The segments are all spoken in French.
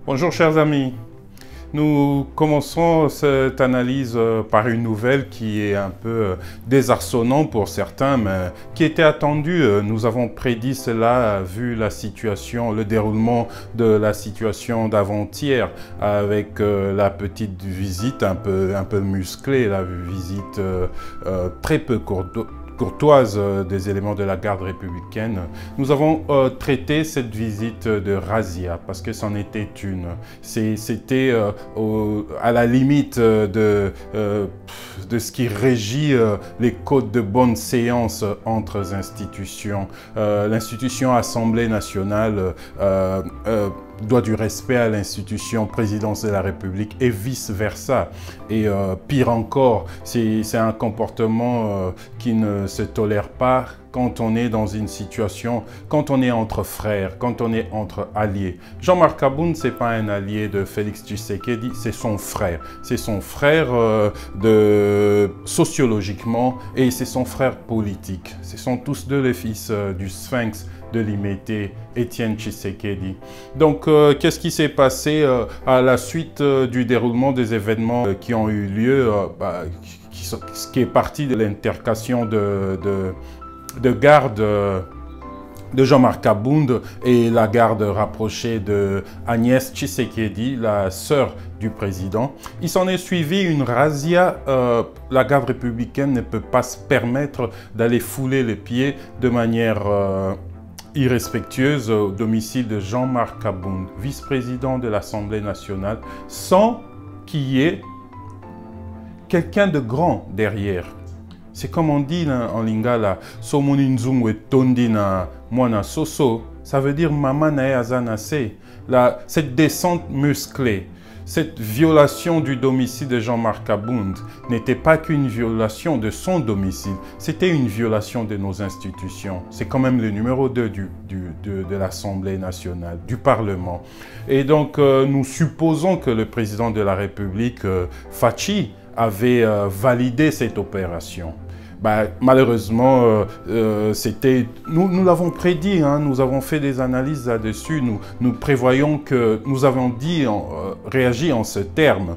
Bonjour chers amis, nous commençons cette analyse par une nouvelle qui est un peu désarçonnante pour certains, mais qui était attendue. Nous avons prédit cela vu la situation, le déroulement de la situation d'avant-hier avec la petite visite un peu musclée, la visite très peu courtoise des éléments de la garde républicaine. Nous avons traité cette visite de razzia parce que c'en était une. C'était à la limite de ce qui régit les codes de bonne séance entre institutions. L'institution Assemblée nationale doit du respect à l'institution présidence de la République et vice-versa. Et pire encore, c'est un comportement qui ne se tolère pas quand on est dans une situation, quand on est entre frères, quand on est entre alliés. Jean-Marc Aboun, ce n'est pas un allié de Félix Tshisekedi, c'est son frère. C'est son frère sociologiquement et c'est son frère politique. Ce sont tous deux les fils du Sphinx de Limete, Étienne Tshisekedi. Donc, qu'est-ce qui s'est passé à la suite du déroulement des événements qui ont eu lieu, qui est parti de l'intercation de garde de Jean-Marc Aboun et la garde rapprochée de Agnès Tshisekedi, la sœur du président. Il s'en est suivi une razzia. La garde républicaine ne peut pas se permettre d'aller fouler les pieds de manière irrespectueuse au domicile de Jean-Marc Aboun, vice-président de l'Assemblée nationale, sans qu'il y ait quelqu'un de grand derrière. C'est comme on dit en lingala, somoninzungwe tondina mwana soso, ça veut dire maman nae azanase. Cette descente musclée, cette violation du domicile de Jean-Marc Aboun n'était pas qu'une violation de son domicile, c'était une violation de nos institutions. C'est quand même le numéro 2 de l'Assemblée nationale, du Parlement. Et donc, nous supposons que le président de la République, Fachi, avait validé cette opération. Malheureusement, nous l'avons prédit, hein, nous avons fait des analyses là-dessus, nous prévoyons que nous avons réagi en ce terme.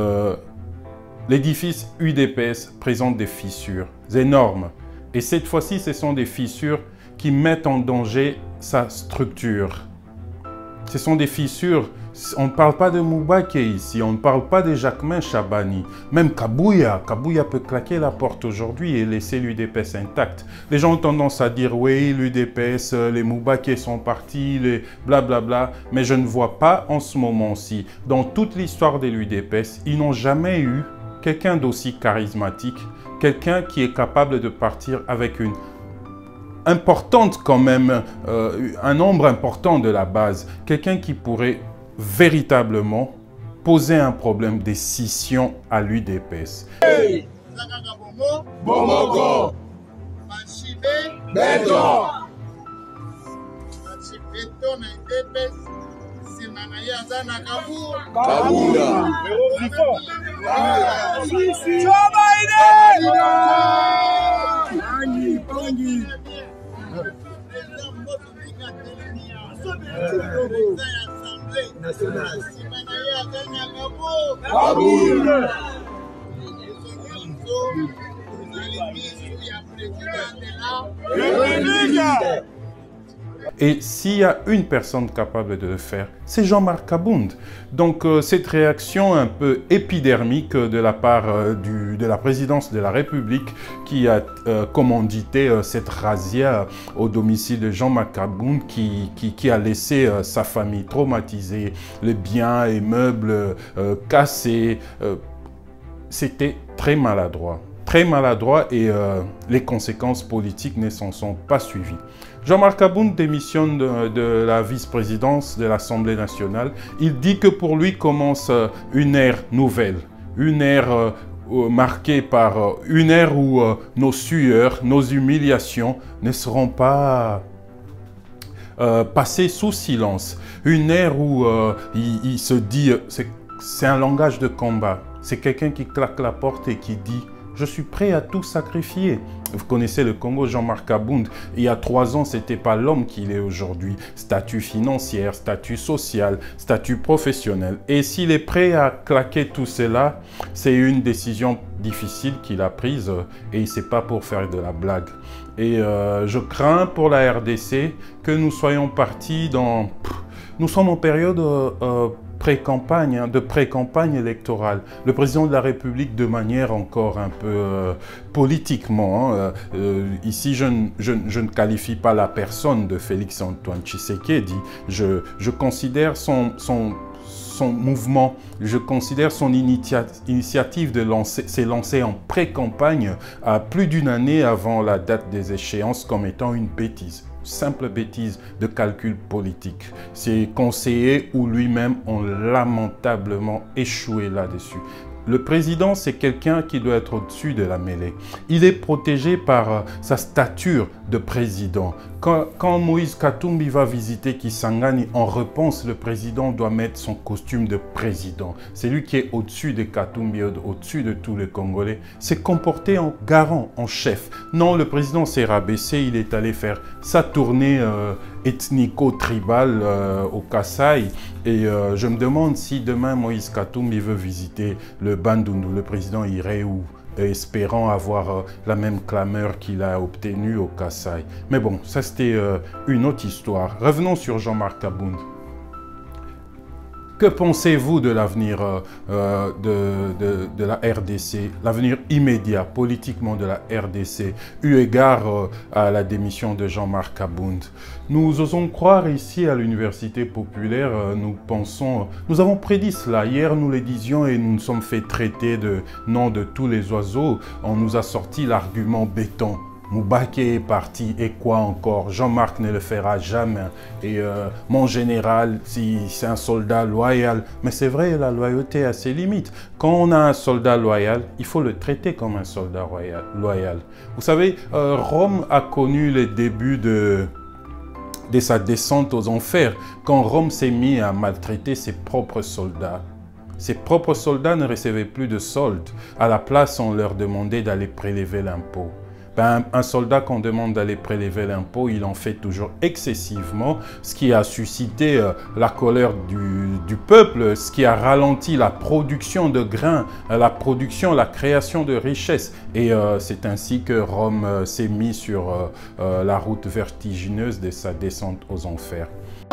L'édifice UDPS présente des fissures énormes. Et cette fois-ci, ce sont des fissures qui mettent en danger sa structure. Ce sont des fissures. On ne parle pas de Moubaké ici, on ne parle pas de Jacquemain Chabani. Même Kabouya peut claquer la porte aujourd'hui et laisser l'UDPS intact. Les gens ont tendance à dire oui, l'UDPS, les Moubaké sont partis, les blablabla. Mais je ne vois pas en ce moment-ci, dans toute l'histoire de l'UDPS, ils n'ont jamais eu quelqu'un d'aussi charismatique, quelqu'un qui est capable de partir avec une importante quand même, un nombre important de la base, quelqu'un qui pourrait véritablement poser un problème de scission à l'UDPS. Hey! Et s'il y a une personne capable de le faire, c'est Jean-Marc Aboun. Donc cette réaction un peu épidermique de la part de la présidence de la République qui a commandité cette razzia au domicile de Jean-Marc Aboun qui a laissé sa famille traumatisée, les biens et meubles cassés, c'était très maladroit. Très maladroit et les conséquences politiques ne s'en sont pas suivies. Jean-Marc Aboun démissionne de la vice-présidence de l'Assemblée nationale. Il dit que pour lui commence une ère nouvelle, une ère marquée par une ère où nos sueurs, nos humiliations ne seront pas passées sous silence. Une ère où il se dit, c'est un langage de combat. C'est quelqu'un qui claque la porte et qui dit je suis prêt à tout sacrifier. Vous connaissez le Congo, Jean-Marc Abound. Il y a 3 ans, ce n'était pas l'homme qu'il est aujourd'hui. Statut financier, statut social, statut professionnel. Et s'il est prêt à claquer tout cela, c'est une décision difficile qu'il a prise et il ne sait pas pour faire de la blague. Et je crains pour la RDC que nous soyons partis dans... Nous sommes en période pré-campagne, de pré-campagne électorale. Le président de la République, de manière encore un peu politiquement, ici je ne qualifie pas la personne de Félix-Antoine Tshisekedi, je considère son mouvement, je considère son initiative de s'est lancée en pré-campagne à plus d'une année avant la date des échéances comme étant une bêtise. Simple bêtise de calcul politique. Ses conseillers ou lui-même ont lamentablement échoué là-dessus. Le président, c'est quelqu'un qui doit être au-dessus de la mêlée. Il est protégé par sa stature de président. Quand Moïse Katumbi va visiter Kisangani, en réponse, le président doit mettre son costume de président. C'est lui qui est au-dessus de Katumbi, au-dessus de tous les Congolais. C'est comporté en garant, en chef. Non, le président s'est rabaissé, il est allé faire sa tournée ethnico-tribale au Kasaï. Et je me demande si demain Moïse Katumbi veut visiter le Bandundu, le président irait où? Espérant avoir la même clameur qu'il a obtenue au Kasaï. Mais bon, ça c'était une autre histoire. Revenons sur Jean-Marc Abound. Que pensez-vous de l'avenir de la RDC, l'avenir immédiat politiquement de la RDC, eu égard à la démission de Jean-Marc Abound? Nous osons croire ici à l'Université populaire, nous avons prédit cela. Hier, nous le disions et nous nous sommes fait traiter de nom de tous les oiseaux. On nous a sorti l'argument béton. Moubaké est parti et quoi encore? Jean-Marc ne le fera jamais. Et mon général, si c'est un soldat loyal. Mais c'est vrai, la loyauté a ses limites. Quand on a un soldat loyal, il faut le traiter comme un soldat loyal. Vous savez, Rome a connu les débuts de sa descente aux enfers, quand Rome s'est mis à maltraiter ses propres soldats. Ses propres soldats ne recevaient plus de solde. À la place, on leur demandait d'aller prélever l'impôt. Ben, un soldat qu'on demande d'aller prélever l'impôt, il en fait toujours excessivement, ce qui a suscité la colère du peuple, ce qui a ralenti la production de grains, la création de richesses. Et c'est ainsi que Rome s'est mis sur la route vertigineuse de sa descente aux enfers.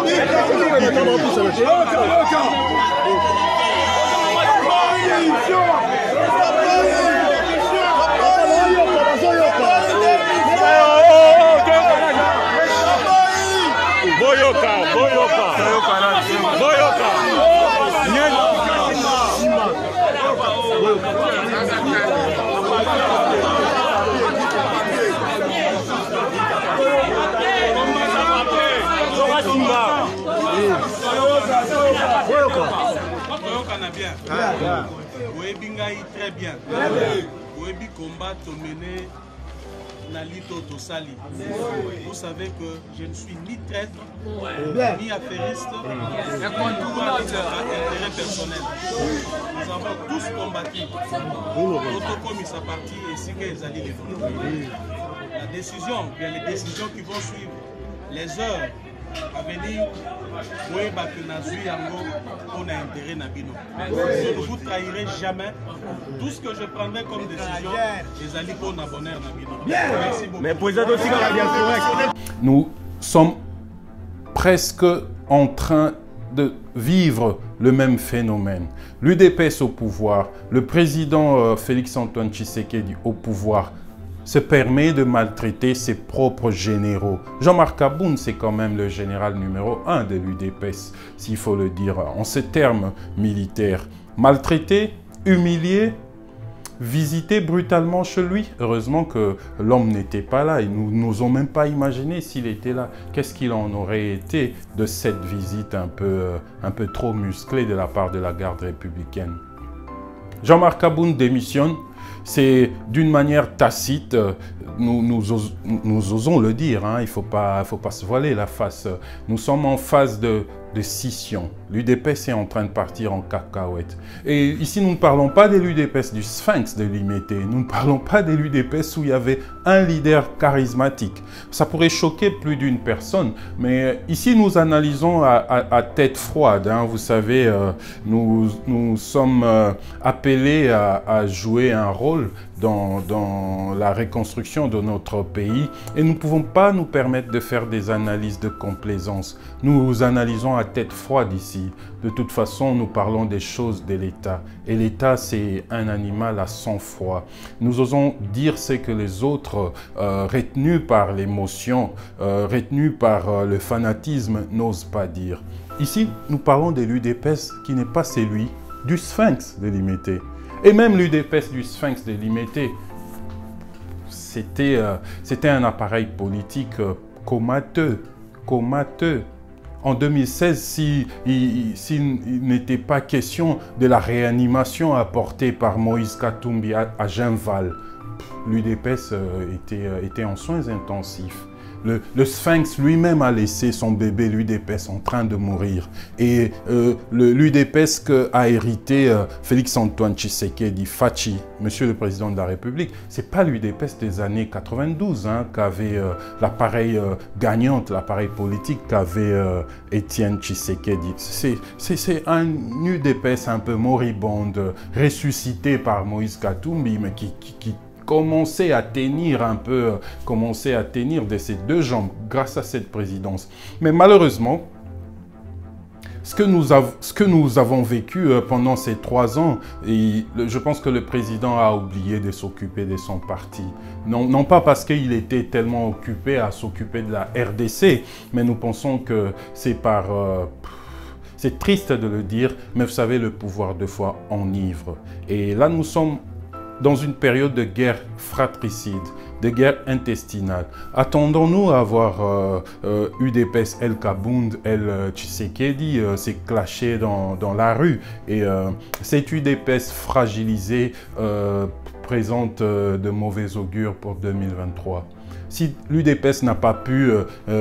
Très bien. Combat mené Nalito Tosali. Vous savez que je ne suis ni traître, ni affairiste, ni intérêt personnel. Nous avons tous combattu. Notre commis à parti et si qu'ils allaient les la décision, bien les décisions qui vont suivre, les heures à venir, oui, on a intérêt Nabino. Je ne vous trahirai jamais. Tout ce que je prendrai comme décision, les alliés pour n'abonner Nabino. Merci beaucoup. Mais pour aussi, nous sommes presque en train de vivre le même phénomène. L'UDPS au pouvoir, le président Félix-Antoine Tshisekedi au pouvoir, se permet de maltraiter ses propres généraux. Jean-Marc Abound, c'est quand même le général numéro 1 de l'UDPS, s'il faut le dire en ces termes militaires. Maltraité, humilié, visité brutalement chez lui. Heureusement que l'homme n'était pas là et nous n'osons même pas imaginer s'il était là. Qu'est-ce qu'il en aurait été de cette visite un peu trop musclée de la part de la garde républicaine? Jean-Marc Abound démissionne. C'est d'une manière tacite, nous osons le dire, hein, il ne faut pas se voiler la face. Nous sommes en phase de scission. L'UDPS est en train de partir en cacahuète. Et ici, nous ne parlons pas des l'UDPS du Sphinx de Limété. Nous ne parlons pas des l'UDPS où il y avait un leader charismatique. Ça pourrait choquer plus d'une personne, mais ici, nous analysons à tête froide. Hein. Vous savez, nous sommes appelés à jouer un rôle dans la reconstruction de notre pays et nous ne pouvons pas nous permettre de faire des analyses de complaisance. Nous analysons à tête froide ici. De toute façon, nous parlons des choses de l'État. Et l'État, c'est un animal à sang-froid. Nous osons dire ce que les autres, retenus par l'émotion, retenus par le fanatisme, n'osent pas dire. Ici, nous parlons de l'UDPS qui n'est pas celui du Sphinx de Limété. Et même l'UDPS du Sphinx de Limété, c'était un appareil politique comateux. En 2016, s'il n'était pas question de la réanimation apportée par Moïse Katumbi à Genval, l'UDPS était en soins intensifs. Le Sphinx lui-même a laissé son bébé, l'UDPS, en train de mourir. Et l'UDPS qu'a hérité Félix-Antoine Tshisekedi, Fachi, Monsieur le Président de la République, c'est pas l'UDPS des années 92 hein, qu'avait l'appareil gagnante, l'appareil politique qu'avait Étienne Tshisekedi. C'est un UDPS un peu moribonde, ressuscité par Moïse Katumbi, mais qui commencer à tenir un peu, commencer à tenir de ses deux jambes grâce à cette présidence. Mais malheureusement, ce que nous avons vécu pendant ces 3 ans, et je pense que le président a oublié de s'occuper de son parti. Non pas parce qu'il était tellement occupé à s'occuper de la RDC, mais nous pensons que c'est par... c'est triste de le dire, mais vous savez, le pouvoir de fois enivre. Et là, nous sommes dans une période de guerre fratricide, de guerre intestinale. Attendons-nous à voir UDPS El Kabound, El Tshisekedi se clasher dans la rue. Et cette UDPS fragilisée présente de mauvais augures pour 2023. Si l'UDPS n'a pas pu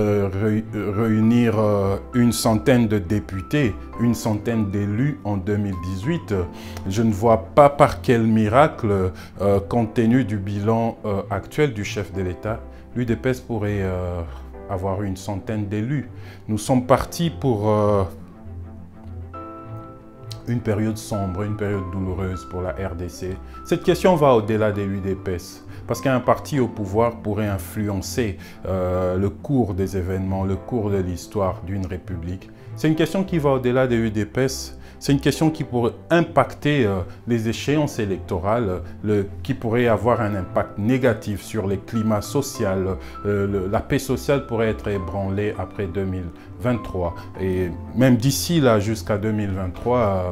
réunir une centaine de députés, une centaine d'élus en 2018, je ne vois pas par quel miracle, compte tenu du bilan actuel du chef de l'État, l'UDPS pourrait avoir une centaine d'élus. Nous sommes partis pour une période sombre, une période douloureuse pour la RDC. Cette question va au-delà de l'UDPS. Parce qu'un parti au pouvoir pourrait influencer le cours des événements, le cours de l'histoire d'une république. C'est une question qui va au-delà de l'UDPS. C'est une question qui pourrait impacter les échéances électorales, qui pourrait avoir un impact négatif sur les climats sociaux. La paix sociale pourrait être ébranlée après 2023. Et même d'ici là, jusqu'à 2023,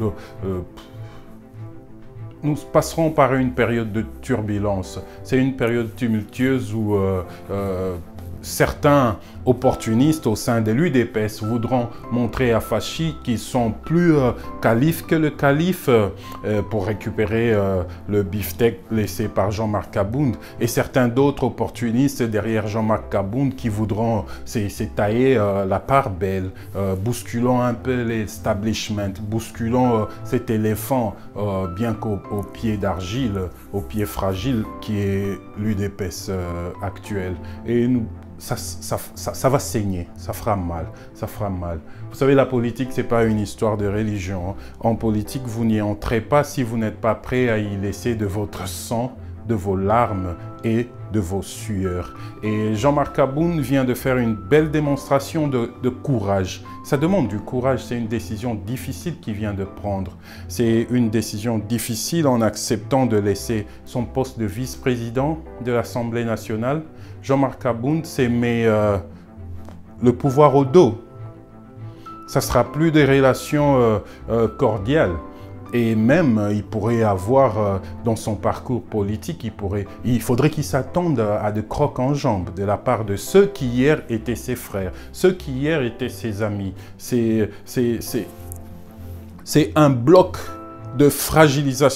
nous passerons par une période de turbulence. C'est une période tumultueuse où certains opportunistes au sein de l'UDPS voudront montrer à Fachi qu'ils sont plus calife que le calife pour récupérer le beefsteak laissé par Jean-Marc Kabound, et certains d'autres opportunistes derrière Jean-Marc Kabound qui voudront s'étailler la part belle, bousculant un peu l'establishment, bousculant cet éléphant bien qu'au pied d'argile, au pied fragile qui est l'UDPS actuel. Et nous, ça va saigner, ça fera mal, ça fera mal. Vous savez, la politique, ce n'est pas une histoire de religion. En politique, vous n'y entrez pas si vous n'êtes pas prêt à y laisser de votre sang, de vos larmes et de vos sueurs. Et Jean-Marc Kabound vient de faire une belle démonstration de courage. Ça demande du courage, c'est une décision difficile qu'il vient de prendre. C'est une décision difficile en acceptant de laisser son poste de vice-président de l'Assemblée nationale. Jean-Marc Kabound s'est mis le pouvoir au dos. Ça ne sera plus des relations cordiales. Et même, il pourrait avoir, dans son parcours politique, il faudrait qu'il s'attende à de crocs en jambes de la part de ceux qui hier étaient ses frères, ceux qui hier étaient ses amis. C'est un bloc de fragilisation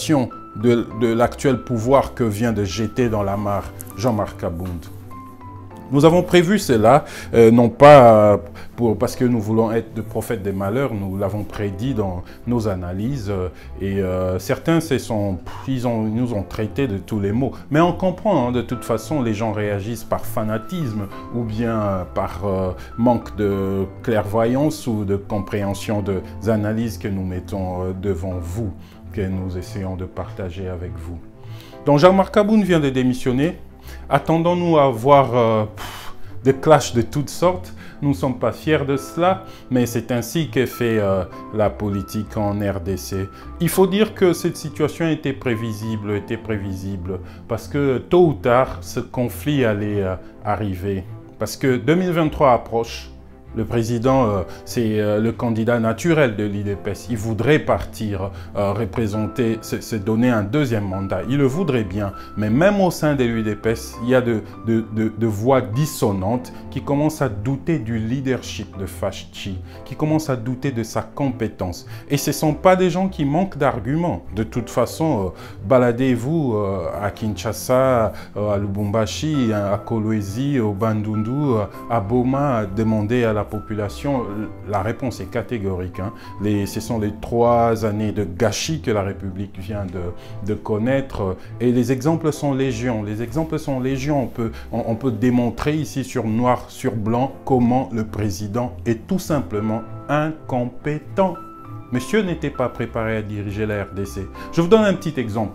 de l'actuel pouvoir que vient de jeter dans la mare Jean-Marc Abound. Nous avons prévu cela, non pas parce que nous voulons être de prophètes des malheurs, nous l'avons prédit dans nos analyses, et certains ils nous ont traités de tous les maux. Mais on comprend, hein, de toute façon, les gens réagissent par fanatisme ou bien par manque de clairvoyance ou de compréhension des analyses que nous mettons devant vous, que nous essayons de partager avec vous. Donc Jean-Marc Abound vient de démissionner. Attendons-nous à voir des clashs de toutes sortes. Nous ne sommes pas fiers de cela, mais c'est ainsi qu'est fait la politique en RDC. Il faut dire que cette situation était prévisible, parce que tôt ou tard, ce conflit allait arriver. Parce que 2023 approche. Le président, c'est le candidat naturel de l'UDPS. Il voudrait partir, représenter, se donner un deuxième mandat. Il le voudrait bien. Mais même au sein de l'UDPS, il y a de voix dissonantes qui commencent à douter du leadership de Fachi, qui commencent à douter de sa compétence. Et ce ne sont pas des gens qui manquent d'arguments. De toute façon, baladez-vous à Kinshasa, à Lubumbashi, à Kolwezi, au Bandundu, à Boma, demandez à la population, la réponse est catégorique. Hein. Ce sont les 3 années de gâchis que la République vient de connaître. Et les exemples sont légion. Les exemples sont légion. On peut démontrer ici sur noir, sur blanc, comment le président est tout simplement incompétent. Monsieur n'était pas préparé à diriger la RDC. Je vous donne un petit exemple.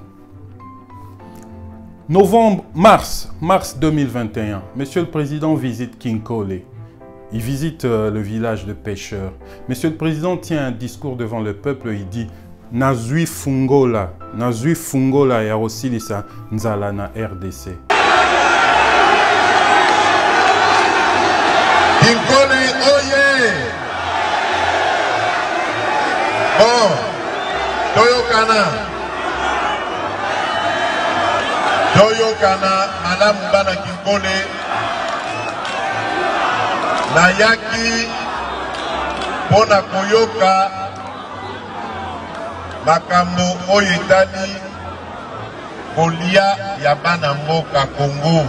Mars 2021, Monsieur le Président visite Kinkole. Il visite le village de pêcheurs. Monsieur le Président tient un discours devant le peuple. Il dit « Nazui fungola ya osilisa nzala na RDC ». Kinkole oye! Bon, Toyokana, Madame Bana Kinkole. Nayaki pona koyoka makambo oyo etali kolia ya bana mboka Congo.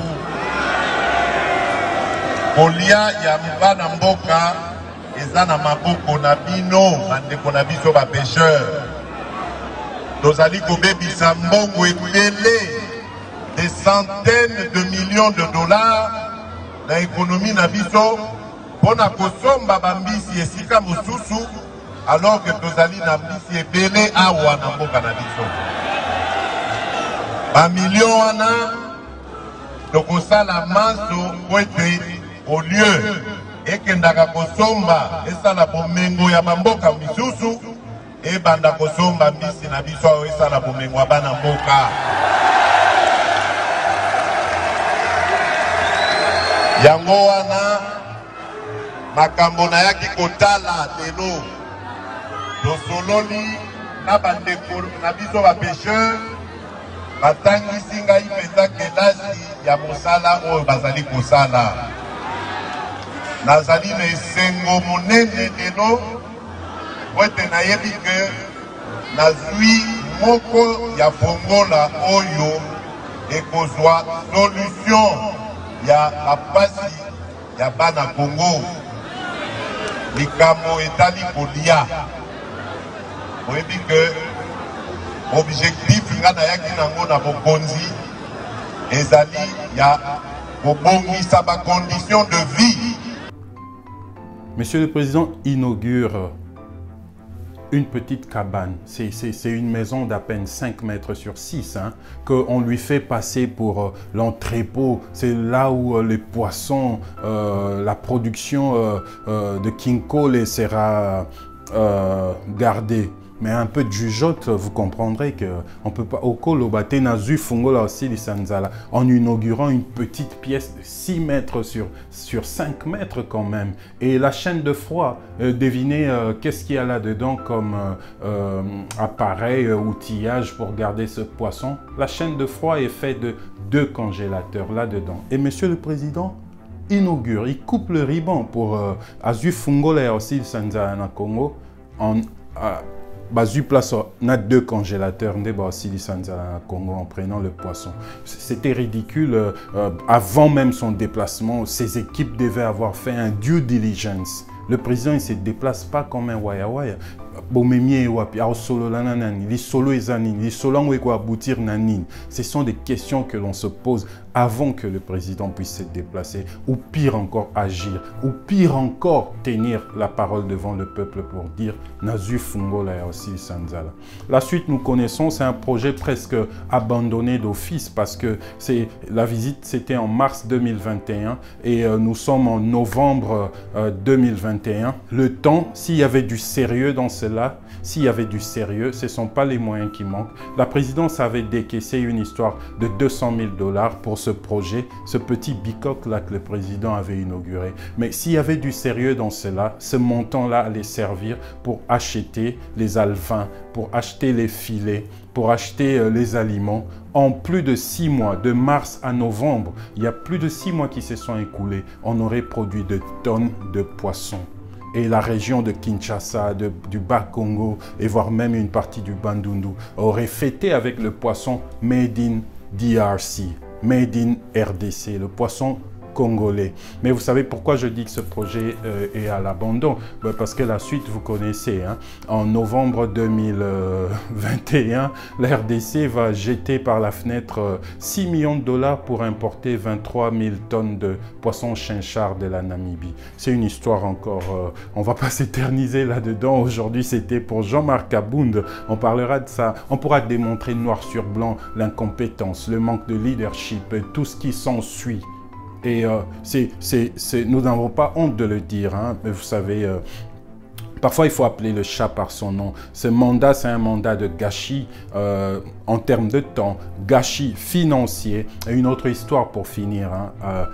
Kolia ya bana mboka eza na maboko na bino bandeko na biso ba pêcheur. Tozali kobebisa mbongo ebele des centaines de millions de dollars na économie na biso. Pona kosomba bambisi esika mosusu alors que tozali na mbisi ebele awa na mboka na biso. Ba million wana tokosala maso po ete au lieu ekendaka kosomba esala bomengo ya bamboka misusu ebanda kosomba mbisi na biso awa esala bomengo ya bana mboka. Yango wana makambo na yaki kotala lelo tosololi na bandeko na biso ba pêcheur batangisi ngai mpenza kelasi ya mosala oyo bazali kosala. Nazali na esengo monene lelo po ete nayebi ke nazwi moko ya fongola oyo ekozwa solution ya bapasi ya bana Congo. Likamo etali kolia. Oyebi ke objectif nga nayaki nango na bokonzi ezali ya kobongisa ba condition de vie. Monsieur le Président inaugure une petite cabane. C'est une maison d'à peine 5 mètres sur 6 hein, qu'on lui fait passer pour l'entrepôt. C'est là où les poissons, la production de Kinkole sera gardée. Mais un peu de jugeote, vous comprendrez qu'on ne peut pas... En inaugurant une petite pièce de 6 mètres sur 5 mètres quand même. Et la chaîne de froid, devinez qu'est-ce qu'il y a là-dedans comme appareil, outillage pour garder ce poisson. La chaîne de froid est faite de 2 congélateurs là-dedans. Et Monsieur le Président inaugure, il coupe le ruban pour Azu Fungola aussi Sanzana Congo Basu place, on a 2 congélateurs Congo en prenant le poisson. C'était ridicule. Avant même son déplacement, ses équipes devaient avoir fait un due diligence. Le président ne se déplace pas comme un waya-waya. Ce sont des questions que l'on se pose avant que le président puisse se déplacer, ou pire encore agir, ou pire encore tenir la parole devant le peuple pour dire Nazu Fungola aussi Sanzala. La suite, nous connaissons, c'est un projet presque abandonné d'office parce que la visite c'était en mars 2021 et nous sommes en novembre 2021. Le temps, s'il y avait du sérieux dans cela, s'il y avait du sérieux, ce ne sont pas les moyens qui manquent. La présidence avait décaissé une histoire de 200 000 $ pour ce projet, ce petit bicoque-là que le président avait inauguré. Mais s'il y avait du sérieux dans cela, ce montant-là allait servir pour acheter les alevins, pour acheter les filets, pour acheter les aliments. En plus de 6 mois, de mars à novembre, il y a plus de 6 mois qui se sont écoulés, on aurait produit de tonnes de poissons. Et la région de Kinshasa, du Bas-Congo et voire même une partie du Bandundu aurait fêté avec le poisson Made in DRC, Made in RDC, le poisson congolais. Mais vous savez pourquoi je dis que ce projet est à l'abandon? Parce que la suite, vous connaissez. Hein? En novembre 2021, la RDC va jeter par la fenêtre 6 millions de $ pour importer 23 000 tonnes de poissons chinchards de la Namibie. C'est une histoire encore, on ne va pas s'éterniser là-dedans. Aujourd'hui, c'était pour Jean-Marc Abound. On parlera de ça. On pourra démontrer noir sur blanc l'incompétence, le manque de leadership, tout ce qui s'ensuit. Et nous n'avons pas honte de le dire, hein, mais vous savez, parfois il faut appeler le chat par son nom. Ce mandat, c'est un mandat de gâchis en termes de temps, gâchis financier. Et une autre histoire pour finir, hein,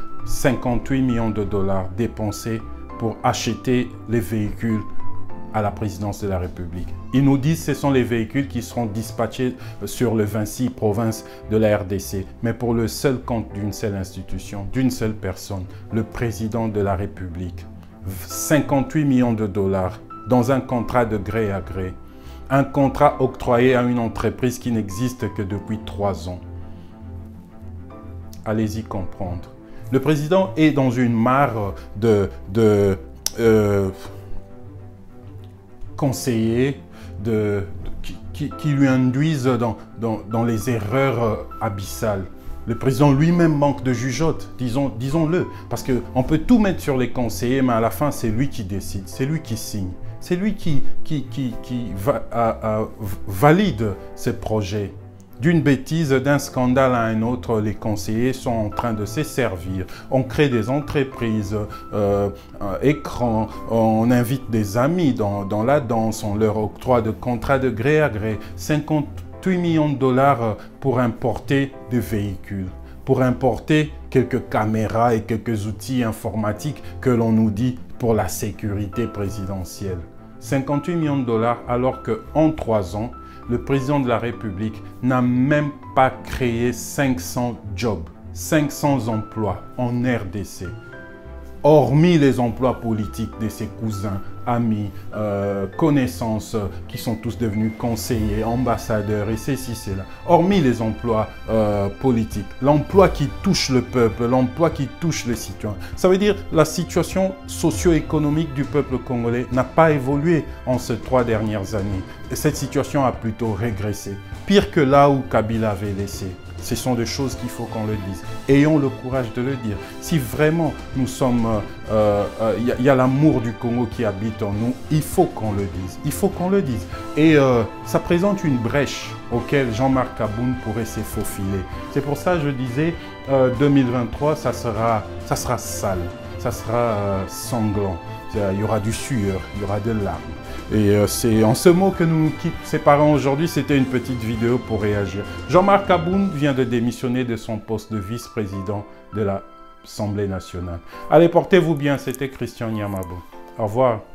58 millions de $ dépensés pour acheter les véhicules à la présidence de la République. Ils nous disent que ce sont les véhicules qui seront dispatchés sur le 26 provinces de la RDC, mais pour le seul compte d'une seule institution, d'une seule personne, le président de la République. 58 millions de $ dans un contrat de gré à gré. Un contrat octroyé à une entreprise qui n'existe que depuis 3 ans. Allez-y comprendre. Le président est dans une mare de conseillers qui lui induisent dans les erreurs abyssales. Le président lui-même manque de jugeote, disons-le, parce qu'on peut tout mettre sur les conseillers, mais à la fin, c'est lui qui décide, c'est lui qui signe, c'est lui qui valide ces projets. D'une bêtise, d'un scandale à un autre, les conseillers sont en train de se servir. On crée des entreprises, écrans, on invite des amis dans la danse, on leur octroie de contrats de gré à gré. 58 millions de $ pour importer des véhicules, pour importer quelques caméras et quelques outils informatiques que l'on nous dit pour la sécurité présidentielle. 58 millions de $ alors qu'en 3 ans, le président de la République n'a même pas créé 500 jobs, 500 emplois en RDC. Hormis les emplois politiques de ses cousins, amis, connaissances, qui sont tous devenus conseillers, ambassadeurs et ceci, cela. Hormis les emplois politiques, l'emploi qui touche le peuple, l'emploi qui touche les citoyens. Ça veut dire que la situation socio-économique du peuple congolais n'a pas évolué en ces 3 dernières années. Et cette situation a plutôt régressé. Pire que là où Kabila avait laissé. Ce sont des choses qu'il faut qu'on le dise. Ayons le courage de le dire. Si vraiment nous sommes... y a l'amour du Congo qui habite en nous, il faut qu'on le dise. Il faut qu'on le dise. Et ça présente une brèche auquel Jean-Marc Abound pourrait se faufiler. C'est pour ça que je disais, 2023, ça sera sale, ça sera sanglant. Il y aura du sueur, il y aura de larmes. Et c'est en ce mot que nous nous séparons aujourd'hui. C'était une petite vidéo pour réagir. Jean-Marc Abound vient de démissionner de son poste de vice-président de l'Assemblée nationale. Allez, portez-vous bien. C'était Christian Nyamabo. Au revoir.